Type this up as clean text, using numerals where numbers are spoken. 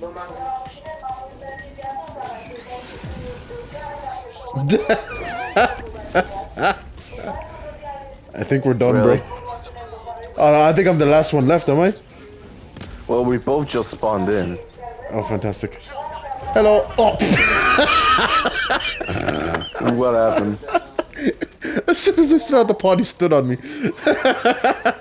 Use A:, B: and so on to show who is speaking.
A: I think we're done, bro. Oh, no, I think I'm the last one left, am I?
B: Well, we both just spawned in.
A: Oh, fantastic. Hello. Oh.
B: What happened?
A: As soon as I started, the party stood on me.